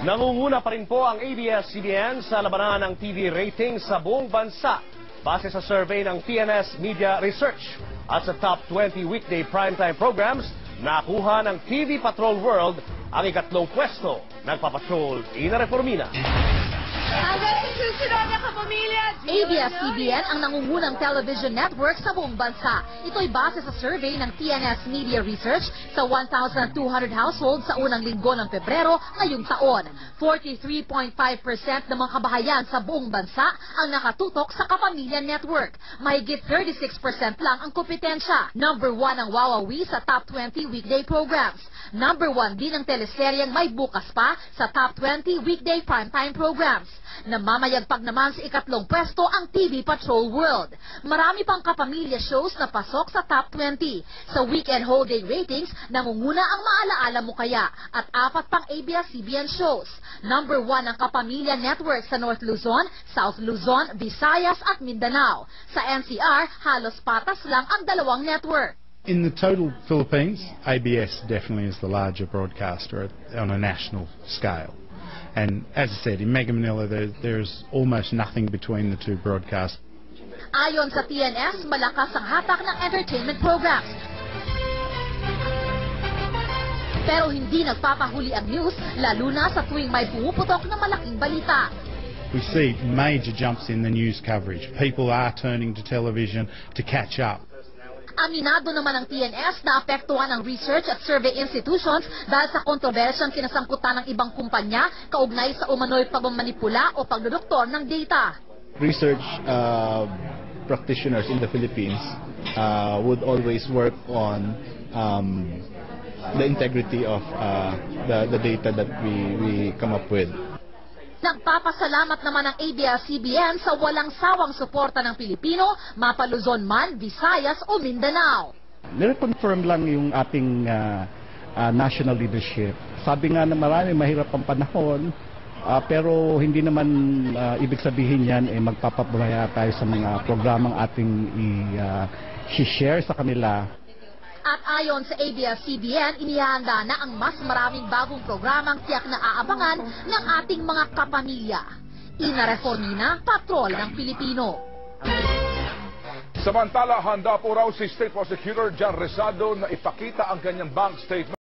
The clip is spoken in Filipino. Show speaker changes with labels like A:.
A: Nangunguna pa rin po ang ABS-CBN sa labanan ng TV rating sa buong bansa base sa survey ng TNS Media Research. At sa top 20 weekday primetime programs, nakuha ng TV Patrol World ang ikatlong pwesto. Nagpapatrol, Ina Reformina.
B: Hanggang sa susunod na kapamilya,
C: ABS-CBN ang nangungunang television network sa buong bansa. Ito'y base sa survey ng TNS Media Research sa 1,200 households sa unang linggo ng Pebrero ngayong taon. 43.5% ng mga kabahayan sa buong bansa ang nakatutok sa Kapamilya Network. Mahigit 36% lang ang kompetensya. Number 1 ang Wawawi sa top 20 weekday programs. Number 1 din ang teleseryeng May Bukas Pa sa top 20 weekday primetime programs. Namamayagpag naman sa ikatlong pwesto ang TV Patrol World. Marami pang kapamilya shows na pasok sa top 20. Sa weekend whole day ratings, nangunguna ang Maalaala Mo Kaya at 4 pang ABS-CBN shows. Number 1 ang Kapamilya Network sa North Luzon, South Luzon, Visayas at Mindanao. Sa NCR, halos patas lang ang dalawang network.
D: In the total Philippines, ABS definitely is the larger broadcaster on a national scale. And as I said, in Mega Manila, there's almost nothing between the two broadcasts.
C: Ayon sa TNS, malakas ang hatak ng entertainment programs. Pero hindi nagpapahuli ang news, lalo na sa tuwing may pumuputok na malaking balita.
D: We see major jumps in the news coverage. People are turning to television to catch up.
C: Aminado naman ang TNS na apektuhan ang research at survey institutions dahil sa kontrobersyang kinasangkutan ng ibang kumpanya kaugnay sa umano'y pagmamanipula o pagdodoktor ng data.
E: Research practitioners in the Philippines would always work on the integrity of the data that we come up with.
C: Nagpapasalamat naman ang ABS-CBN sa walang sawang suporta ng Pilipino, mapaluzon man, Visayas o Mindanao.
F: Nire-confirm lang yung ating national leadership. Sabi nga na marami mahirap ang panahon, pero hindi naman ibig sabihin yan magpapabaya tayo sa mga programang ating i-share sa kanila.
C: At ayon sa ABS-CBN, inihanda na ang mas maraming bagong programang tiyak na aabangan ng ating mga kapamilya. Ina Reformina, Patrol ng Pilipino.
G: Samantala, handa po raw si State Prosecutor John Rezado na ipakita ang kanyang bank statement